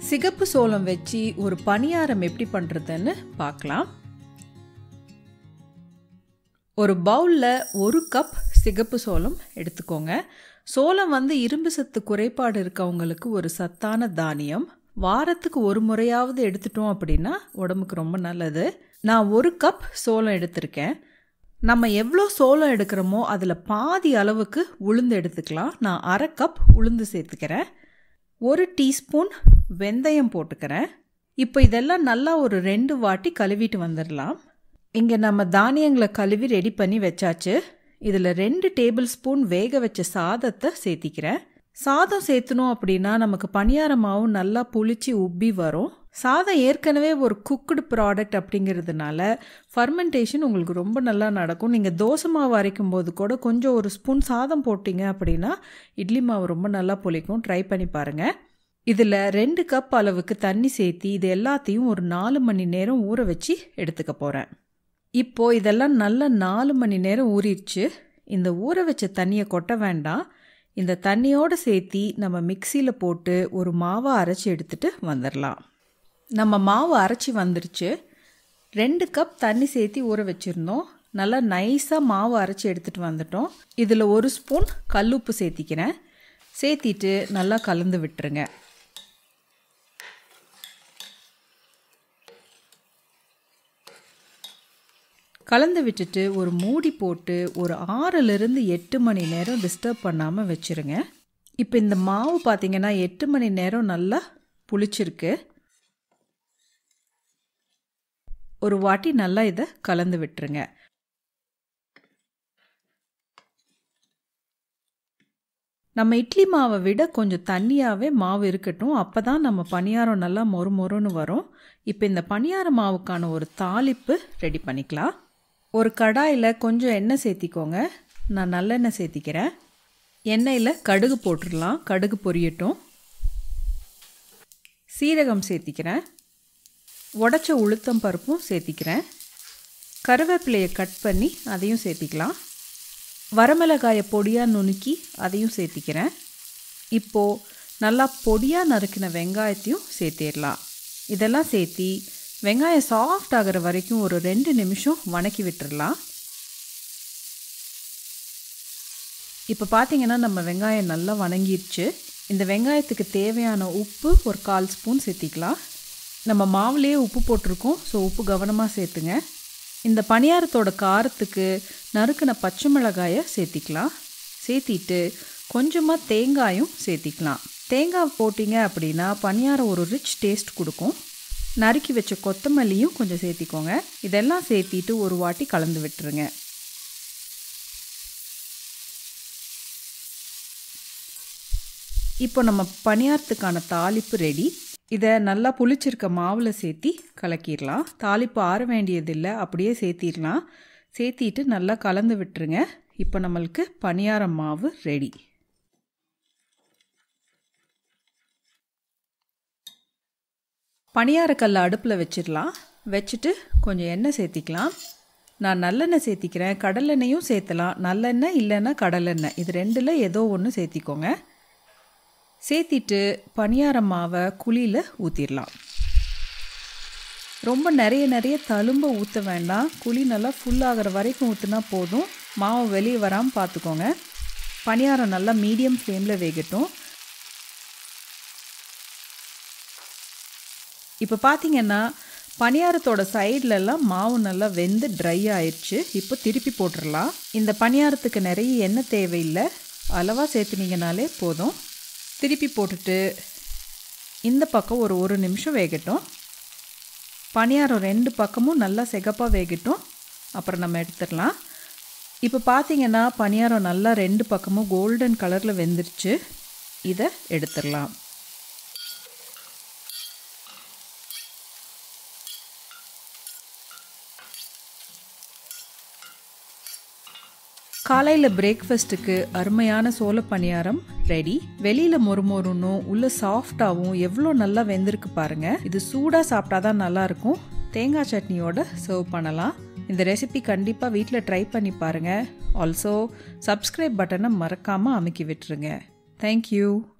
சிகப்பு சோளம் வச்சு ஒரு பணியாரம் எப்படி பண்ணுறதுன்னு பார்க்கலாம். ஒரு பவுலில் 1 கப் சிகப்பு சோளம் எடுத்துக்கோங்க. சோளம் இரும்பு சத்து குறைபாடு இருக்கவங்களுக்கு ஒரு சத்தான தானியம். வாரத்துக்கு ஒரு முறையாவது எடுத்துட்டோம் அப்படின்னா உடம்புக்கு ரொம்ப நல்லது. நான் 1 கப் சோளம் எடுத்திருக்கேன். நம்ம எவ்வளோ சோளம் எடுக்கிறோமோ அதில் பாதி அளவுக்கு உளுந்து எடுத்துக்கலாம். நான் 1/2 கப் உளுந்து சேர்த்துக்கிறேன். 1 டீஸ்பூன் வெந்தயம் போட்டுக்கிறேன். இப்போ இதெல்லாம் நல்லா ஒரு 2 வாட்டி கழுவிட்டு வந்துடலாம். இங்கே நம்ம தானியங்களை கழுவி ரெடி பண்ணி வச்சாச்சு. இதில் 2 டேபிள் ஸ்பூன் வேக வச்ச சாதத்தை சேர்த்திக்கிறேன். சாதம் சேர்த்தணும் அப்படின்னா நமக்கு பணியார மாவு நல்லா புளிச்சு உப்பி வரும். சாதம் ஏற்கனவே ஒரு குக்குடு ப்ராடக்ட் அப்படிங்கிறதுனால ஃபர்மெண்டேஷன் உங்களுக்கு ரொம்ப நல்லா நடக்கும். நீங்கள் தோசை மாவு அரைக்கும் போது கூட கொஞ்சம் ஒரு ஸ்பூன் சாதம் போட்டிங்க அப்படின்னா இட்லி மாவு ரொம்ப நல்லா புளிக்கும். ட்ரை பண்ணி பாருங்கள். இதில் 2 கப் அளவுக்கு தண்ணி சேர்த்தி இது எல்லாத்தையும் ஒரு 4 மணி நேரம் ஊற வச்சு எடுத்துக்க போகிறேன். இப்போது இதெல்லாம் நல்லா 4 மணி நேரம் ஊறிடுச்சு. இந்த ஊற வச்ச தண்ணியை கொட்ட வேண்டாம். இந்த தண்ணியோடு சேர்த்தி நம்ம மிக்சியில் போட்டு ஒரு மாவை அரைச்சி எடுத்துகிட்டு வந்துடலாம். நம்ம மாவு அரைச்சி வந்துருச்சு. 2 கப் தண்ணி சேர்த்தி ஊற வச்சுருந்தோம். நல்லா நைஸாக மாவு அரைச்சி எடுத்துகிட்டு வந்துட்டோம். இதில் 1 ஸ்பூன் கல்லுப்பு சேர்த்திக்கிறேன். சேர்த்திட்டு நல்லா கலந்து விட்டுருங்க. கலந்து விட்டுட்டு ஒரு மூடி போட்டு ஒரு 6லிருந்து 8 மணி நேரம் டிஸ்டர்ப் பண்ணாமல் வச்சுருங்க. இப்போ இந்த மாவு பார்த்திங்கன்னா 8 மணி நேரம் நல்லா புளிச்சிருக்கு. ஒரு வாட்டி நல்லா இதை கலந்து விட்டுருங்க. நம்ம இட்லி மாவை விட கொஞ்சம் தண்ணியாகவே மாவு இருக்கட்டும். அப்போ தான் நம்ம பணியாரம் நல்லா மொறு மொறுன்னு வரும். இப்போ இந்த பணியார மாவுக்கான ஒரு தாளிப்பு ரெடி பண்ணிக்கலாம். ஒரு கடாயில் கொஞ்சம் எண்ணெய் சேர்த்திக்கோங்க. நான் நல்லெண்ணெய் சேர்த்திக்கிறேன். எண்ணெயில் கடுகு போட்டுடலாம். கடுகு பொரியட்டும். சீரகம் சேர்த்திக்கிறேன். உடைச்ச உளுத்தம் பருப்பும் சேர்த்திக்கிறேன். கருவேப்பிலையை கட் பண்ணி அதையும் சேர்த்திக்கலாம். வரமிளகாயை பொடியாக நுணுக்கி அதையும் சேர்த்திக்கிறேன். இப்போது நல்லா பொடியாக நறுக்கின வெங்காயத்தையும் சேர்த்திடலாம். இதெல்லாம் சேர்த்தி வெங்காயம் சாஃப்ட் ஆகிற வரைக்கும் ஒரு 2 நிமிஷம் வணக்கி விட்டுடலாம். இப்போ பார்த்திங்கன்னா நம்ம வெங்காயம் நல்லா வணங்கிடுச்சு. இந்த வெங்காயத்துக்கு தேவையான உப்பு ஒரு 1/4 ஸ்பூன் சேர்த்திக்கலாம். நம்ம மாவுலேயே உப்பு போட்டிருக்கோம். ஸோ உப்பு கவனமாக சேர்த்துங்க. இந்த பணியாரத்தோட காரத்துக்கு நறுக்கின பச்சை மிளகாயை சேர்த்திக்கலாம். சேர்த்திட்டு கொஞ்சமாக தேங்காயும் சேர்த்திக்கலாம். தேங்காய் போட்டிங்க அப்படின்னா பணியாரம் ஒரு ரிச் டேஸ்ட் கொடுக்கும். நறுக்கி வச்ச கொத்தமல்லியும் கொஞ்சம் சேர்த்திக்கோங்க. இதெல்லாம் சேர்த்திட்டு ஒரு வாட்டி கலந்து விட்டுருங்க. இப்போ நம்ம பணியாரத்துக்கான தாளிப்பு ரெடி. இதை நல்லா புளிச்சிருக்க மாவில் சேர்த்தி கலக்கிடலாம். தாளிப்பு ஆற வேண்டியதில்லை, அப்படியே சேர்த்திடலாம். சேர்த்திட்டு நல்லா கலந்து விட்டுருங்க. இப்போ நம்மளுக்கு பணியார மாவு ரெடி. பணியாரக்கல்லை அடுப்பில் வச்சிடலாம். வச்சுட்டு கொஞ்சம் எண்ணெய் சேர்த்திக்கலாம். நான் நல்லெண்ணெய் சேர்த்திக்கிறேன். கடலெண்ணெயும் சேர்த்தலாம். நல்லெண்ணெய் இல்லைன்னா கடலெண்ணெய், இது 2ல் ஏதோ ஒன்று சேர்த்திக்கோங்க. சேர்த்திட்டு பணியார மாவை குழியில் ஊற்றிடலாம். ரொம்ப நிறைய தழும்ப ஊற்ற வேண்டாம். குழி நல்லா ஃபுல்லாகிற வரைக்கும் ஊற்றினா போதும். மாவு வெளியே வராமல் பார்த்துக்கோங்க. பணியாரம் நல்லா மீடியம் ஃப்ளேமில் வேகட்டும். இப்போ பார்த்திங்கன்னா பணியாரத்தோட சைட்லலாம் மாவு நல்லா வெந்து ட்ரை ஆயிடுச்சு. இப்போ திருப்பி போட்டுடலாம். இந்த பணியாரத்துக்கு நிறைய எண்ணெய் தேவையில்லை, அளவாக சேர்த்துனீங்கனாலே போதும். திருப்பி போட்டுட்டு இந்த பக்கம் ஒரு 1 நிமிஷம் வேகட்டும். பணியாரம் 2 பக்கமும் நல்லா சிகப்பாக வேகட்டும். அப்புறம் நம்ம எடுத்துடலாம். இப்போ பார்த்திங்கன்னா பணியாரம் நல்லா 2 பக்கமும் கோல்டன் கலரில் வெந்துருச்சு. இதை எடுத்துடலாம். காலையில் பிரேக்ஃபாஸ்ட்டுக்கு அருமையான சோள பணியாரம் ரெடி. வெளியில் மொறுமொறுன்னும் உள்ள சாஃப்டாகவும் எவ்வளோ நல்லா வெந்திருக்கு பாருங்கள். இது சூடாக சாப்பிட்டா தான் நல்லாயிருக்கும். தேங்காய் சட்னியோட சர்வ் பண்ணலாம். இந்த ரெசிபி கண்டிப்பாக வீட்டில் ட்ரை பண்ணி பாருங்கள். ஆல்சோ சப்ஸ்கிரைப் பட்டனை மறக்காமல் அமுக்கி விட்டுருங்க. தேங்க்யூ.